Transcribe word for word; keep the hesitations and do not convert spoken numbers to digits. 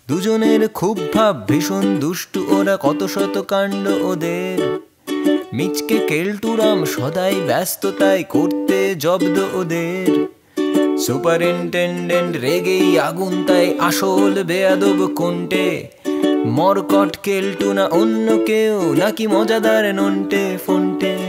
দুজনের খুব ভাব ভীষণ দুষ্টু ওরা, কত শত কাণ্ড ওদের। মিচকে কেলটুরাম সদাই ব্যস্ততায় করতে জব্দ ওদের। সুপারিনটেন্ডেন্ট রেগেই আগুন তাই আসল বেয়াদব কোনটে। মরকট কেলটু না অন্য কেউ নাকি মজাদার নন্টে ফন্টে।